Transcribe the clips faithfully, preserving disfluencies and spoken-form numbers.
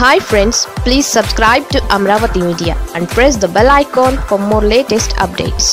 Hi friends, please subscribe to Amravati Media and press the bell icon for more latest updates.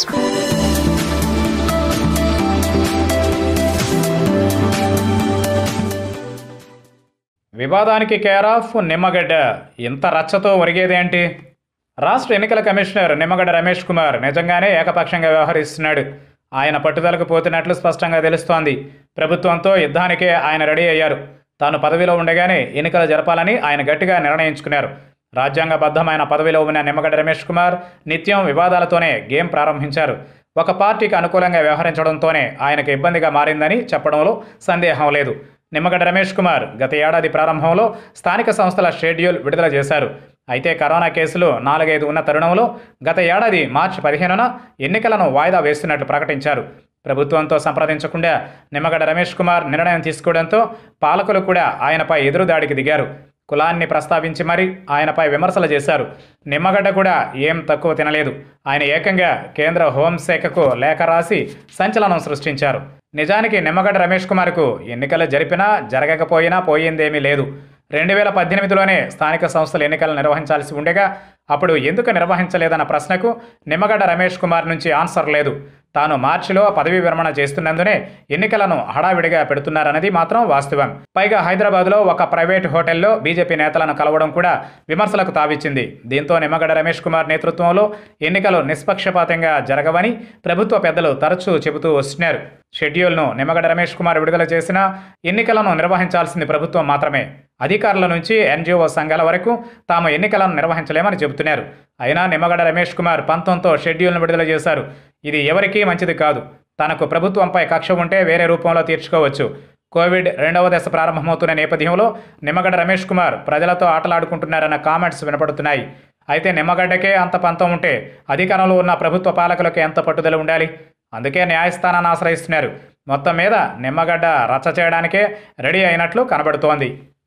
వివాదానికి care of Nimmagadda ఇంత రచ్చతో ఒరిగేదేంటి? రాష్ట్ర ఎన్నికల commissioner Nimmagadda Ramesh Kumar నిజంగానే ఏకపక్షంగా వ్యవహరిస్తున్నాడు. ఆయన పట్టుదలకు పోతున్నట్లు స్పష్టంగా తెలుస్తోంది. ప్రభుత్వంతో యుద్ధానికే ఆయన రెడీ అయ్యారు. తాను పదవిలో ఉండగానే ఎన్నికలు జరపాలని ఆయన గట్టిగా నిర్ణయించుకున్నారు. రాజ్యాంగబద్ధమైన పదవిలో ఉన్న నిమ్మగడ్డ రమేష్ కుమార్ నిత్యం వివాదాలతోనే గేమ్ ప్రారంభించారు. ఒక పార్టీకి అనుకూలంగా వ్యవహరించడంతోనే ఆయనకు ఇబ్బందిగా మారిందని చెప్పడంలో సందేహం లేదు. నిమ్మగడ్డ రమేష్ కుమార్ గత ఏడాది ప్రారంభంలో స్థానిక సంస్థల షెడ్యూల్ విడుదల చేశారు. అయితే కరోనా కేసులు నాలుగైదు ఉన్న తరుణంలో గత ఏడాది మార్చి పదిహేనున ఎన్నికలను వాయిదా వేస్తున్నట్లు ప్రకటించారు. ప్రభుత్వంతో సంప్రదించకుండా నిమ్మగడ్డ రమేష్ కుమార్ నిర్ణయం తీసుకోవడంతో పాలకులు కూడా ఆయనపై ఎదురుదాడికి దిగారు. కులాన్ని ప్రస్తావించి మరీ ఆయనపై విమర్శలు చేశారు. నిమ్మగడ్డ కూడా ఏం తక్కువ తినలేదు. ఆయన ఏకంగా కేంద్ర హోంశాఖకు లేఖ రాసి సంచలనం సృష్టించారు. నిజానికి నిమ్మగడ్డ రమేష్ కుమార్కు ఎన్నికలు జరిపినా జరగకపోయినా పోయిందేమీ లేదు. రెండు వేల పద్దెనిమిదిలోనే స్థానిక సంస్థల ఎన్నికలు నిర్వహించాల్సి ఉండగా అప్పుడు ఎందుకు నిర్వహించలేదన్న ప్రశ్నకు నిమ్మగడ్డ రమేష్ కుమార్ నుంచి ఆన్సర్ లేదు. తాను మార్చిలో పదవీ విరమణ చేస్తున్నందునే ఎన్నికలను హడావిడిగా పెడుతున్నారన్నది మాత్రం వాస్తవం. పైగా హైదరాబాద్లో ఒక ప్రైవేట్ హోటల్లో బీజేపీ నేతలను కలవడం కూడా విమర్శలకు తావిచ్చింది. దీంతో నిమ్మగడ్డ రమేష్ కుమార్ నేతృత్వంలో ఎన్నికలు నిష్పక్షపాతంగా జరగవని ప్రభుత్వ పెద్దలు తరచూ చెబుతూ వస్తున్నారు. షెడ్యూల్ను నిమ్మగడ్డ రమేష్ కుమార్ విడుదల చేసినా ఎన్నికలను నిర్వహించాల్సింది ప్రభుత్వం మాత్రమే. అధికారుల నుంచి ఎన్జిఓ సంఘాల వరకు తాము ఎన్నికలను నిర్వహించలేమని చెబుతున్నారు. అయినా నిమ్మగడ్డ రమేష్ కుమార్ పంతంతో షెడ్యూల్ను విడుదల చేశారు. ఇది ఎవరికీ మంచిది కాదు. తనకు ప్రభుత్వంపై కక్ష ఉంటే వేరే రూపంలో తీర్చుకోవచ్చు. కోవిడ్ రెండవ దశ ప్రారంభమవుతున్న నేపథ్యంలో నిమ్మగడ్డ రమేష్ కుమార్ ప్రజలతో ఆటలాడుకుంటున్నారన్న కామెంట్స్ వినపడుతున్నాయి. అయితే నిమ్మగడ్డకే అంత పంతం ఉంటే అధికారంలో ఉన్న ప్రభుత్వ పాలకులకు ఎంత పట్టుదల ఉండాలి? అందుకే న్యాయస్థానాన్ని ఆశ్రయిస్తున్నారు. మొత్తం మీద నిమ్మగడ్డ రచ్చ చేయడానికే రెడీ అయినట్లు కనబడుతోంది.